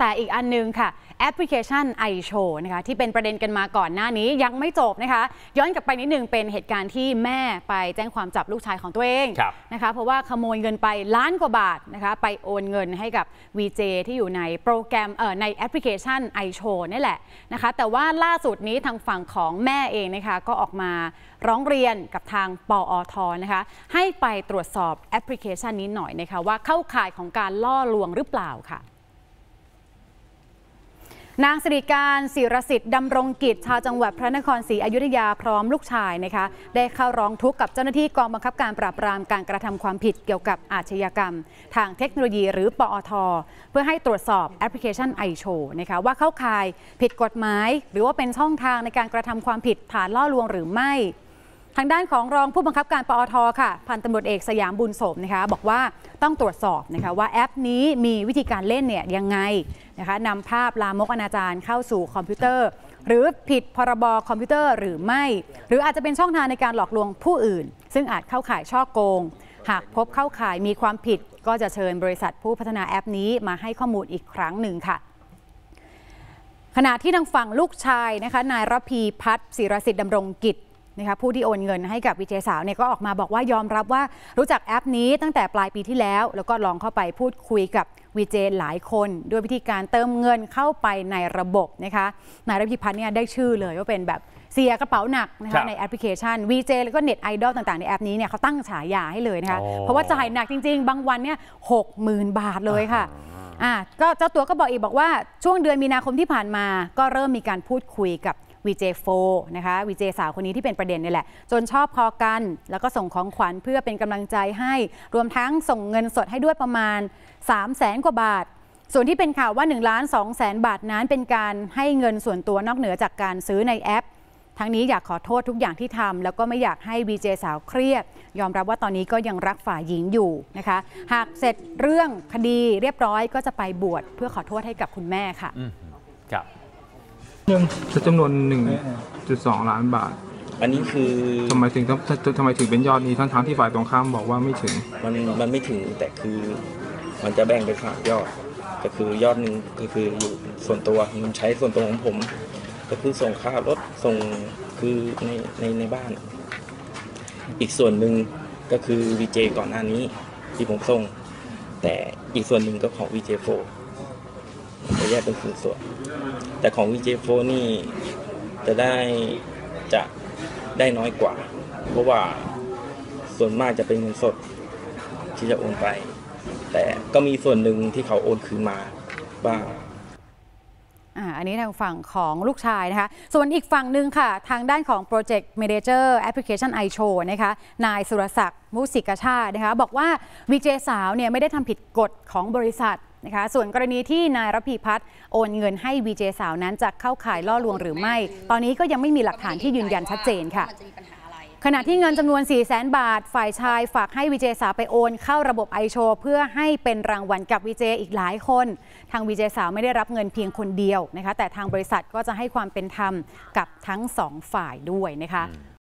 แต่อีกอันนึงค่ะแอปพลิเคชัน iShow นะคะที่เป็นประเด็นกันมาก่อนหน้านี้ยังไม่จบนะคะย้อนกลับไปนิดนึงเป็นเหตุการณ์ที่แม่ไปแจ้งความจับลูกชายของตัวเองนะคะเพราะว่าขโมยเงินไปล้านกว่าบาทนะคะไปโอนเงินให้กับ VJ ที่อยู่ในโปรแกรมในแอปพลิเคชัน iShow นี่แหละนะคะแต่ว่าล่าสุดนี้ทางฝั่งของแม่เองนะคะก็ออกมาร้องเรียนกับทางปอท.นะคะให้ไปตรวจสอบแอปพลิเคชันนี้หน่อยนะคะว่าเข้าข่ายของการล่อลวงหรือเปล่าค่ะนางสิริการศิรสิทธิ์ดำรงกิจชาวจังหวัดพระนครศรีอยุธยาพร้อมลูกชายนะคะได้เข้าร้องทุกข์กับเจ้าหน้าที่กองบังคับการปราบปรามการกระทำความผิดเกี่ยวกับอาชญากรรมทางเทคโนโลยีหรือปอท.เพื่อให้ตรวจสอบแอปพลิเคชัน iShow นะคะว่าเข้าข่ายผิดกฎหมายหรือว่าเป็นช่องทางในการกระทำความผิดฐานล่อลวงหรือไม่ทางด้านของรองผู้บังคับการปอท.ค่ะพันตำรวจเอกสยามบุญสมนะคะบอกว่าต้องตรวจสอบนะคะว่าแอปนี้มีวิธีการเล่นเนี่ยยังไงนะคะนำภาพลามกอนาจารเข้าสู่คอมพิวเตอร์หรือผิดพรบคอมพิวเตอร์หรือไม่หรืออาจจะเป็นช่องทางในการหลอกลวงผู้อื่นซึ่งอาจเข้าข่ายฉ้อโกงหากพบเข้าข่ายมีความผิดก็จะเชิญบริษัทผู้พัฒนาแอปนี้มาให้ข้อมูลอีกครั้งหนึ่งค่ะขณะที่ทางฝั่งลูกชายนะคะนายระพีพัฒน์ศิรสิทธิ์ดำรงกิจนะคะผู้ที่โอนเงินให้กับวีเจสาวเนี่ยก็ออกมาบอกว่ายอมรับว่ารู้จักแอปนี้ตั้งแต่ปลายปีที่แล้วแล้วก็ลองเข้าไปพูดคุยกับวีเจหลายคนด้วยวิธีการเติมเงินเข้าไปในระบบนะคะนายระพีพัฒน์เนี่ยได้ชื่อเลยว่าเป็นแบบเสียกระเป๋าหนักนะคะในแอปพลิเคชัน VJ แล้วก็เน็ตไอดอลต่างๆในแอปนี้เนี่ยเขาตั้งฉายาให้เลยนะคะเพราะว่าจ่ายหนักจริงๆบางวันเนี่ย60,000 บาทเลยค่ะก็เจ้าตัวก็บอกอีกบอกว่าช่วงเดือนมีนาคมที่ผ่านมาก็เริ่มมีการพูดคุยกับVJ4 นะคะVJสาวคนนี้ที่เป็นประเด็นนี่แหละจนชอบพอกันแล้วก็ส่งของขวัญเพื่อเป็นกำลังใจให้รวมทั้งส่งเงินสดให้ด้วยประมาณ300,000 กว่าบาทส่วนที่เป็นข่าวว่า1,200,000 บาทนั้นเป็นการให้เงินส่วนตัวนอกเหนือจากการซื้อในแอปทั้งนี้อยากขอโทษทุกอย่างที่ทำแล้วก็ไม่อยากให้ VJ สาวเครียดยอมรับว่าตอนนี้ก็ยังรักฝ่ายหญิงอยู่นะคะหากเสร็จเรื่องคดีเรียบร้อยก็จะไปบวชเพื่อขอโทษให้กับคุณแม่ค่ะครับจำนวน 1.2 ล้านบาทอันนี้คือทำไมถึงเป็นยอดนี้ทั้งที่ฝ่ายตรงข้ามบอกว่าไม่ถึงมันไม่ถึงแต่คือมันจะแบ่งเป็น3 ยอดก็คือยอดหนึ่งก็คืออยู่ส่วนตัวมันใช้ส่วนตัวของผมก็คือส่งค่ารถส่งคือในบ้านอีกส่วนหนึ่งก็คือ VJ ก่อนหน้านี้ที่ผมส่งแต่อีกส่วนหนึ่งก็ของ VJ4 จะแยกเป็นส่วนแต่ของ VJ4 นี่จะได้น้อยกว่าเพราะว่าส่วนมากจะเป็นเงินสดที่จะโอนไปแต่ก็มีส่วนหนึ่งที่เขาโอนคืนมาบ้างอันนี้ทางฝั่งของลูกชายนะคะส่วนอีกฝั่งหนึ่งค่ะทางด้านของ Project Manager Application iShow นะคะนายสุรศักดิ์มุสิกชาตินะคะบอกว่า VJ สาวเนี่ยไม่ได้ทำผิดกฎของบริษัทนะคะส่วนกรณีที่นายระพีพัฒน์โอนเงินให้ VJ สาวนั้นจะเข้าข่ายล่อลวงหรือไม่ตอนนี้ก็ยังไม่มีหลักฐานที่ยืนยันชัดเจนค่ะขณะที่เงินจำนวน 400,000 บาทฝ่ายชายฝากให้ VJ สาวไปโอนเข้าระบบ iShow เพื่อให้เป็นรางวัลกับ VJ อีกหลายคนทาง VJ สาวไม่ได้รับเงินเพียงคนเดียวนะคะแต่ทางบริษัทก็จะให้ความเป็นธรรมกับทั้ง2 ฝ่ายด้วยนะคะ